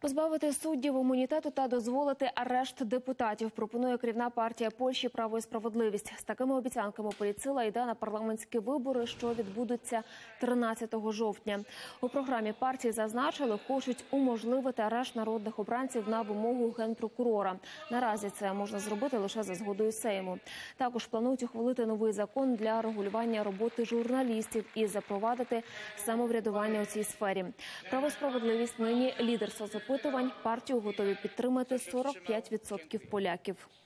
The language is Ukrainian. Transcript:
Позбавити суддів імунітету та дозволити арешт депутатів пропонує керівна партія Польщі «Право і справедливість». З такими обіцянками політсила йде на парламентські вибори, що відбудуться 13 жовтня. У програмі партії зазначили, хочуть уможливити арешт народних обранців на вимогу генпрокурора. Наразі це можна зробити лише за згодою Сейму. Також планують ухвалити новий закон для регулювання роботи журналістів і запровадити самоврядування у цій сфері. «Право і справедливість» нині лідер соцопитувань. Партію готові підтримати 45% поляків.